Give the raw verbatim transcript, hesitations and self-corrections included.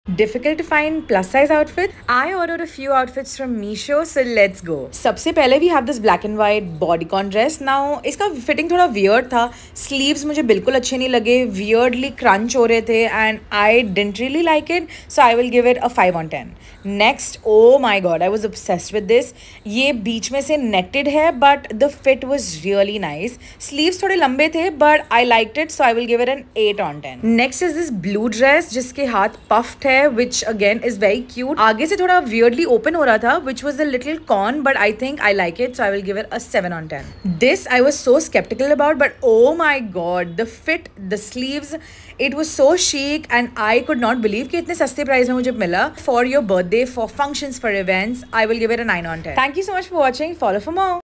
Difficult to find plus size outfit? I ordered a few outfits from Meesho, so let's go. सबसे पहले we have this black and white bodycon dress. Now इसका fitting थोड़ा weird था. Sleeves मुझे बिल्कुल अच्छे नहीं लगे. Weirdly crunch हो रहे थे and I didn't really like it. So I will give it a five on ten. Next, oh my god, I was obsessed with this. ये बीच में से netted है but the fit was really nice. Sleeves थोड़े लंबे थे but I liked it, so I will give it an eight on ten. Next is this blue dress जिसके हाथ puffed है, which again is very cute. आगे से थोड़ा weirdly open हो रहा था, which was a little con, but I think I like it, so I will give it a seven on ten. This I was so skeptical about, but oh my god, the fit, the sleeves, it was so chic and I could not believe कि इतने सस्ते price में मुझे मिला. For your birthday, for functions, for events, I will give it a nine on ten. Thank you so much for watching. Follow for more.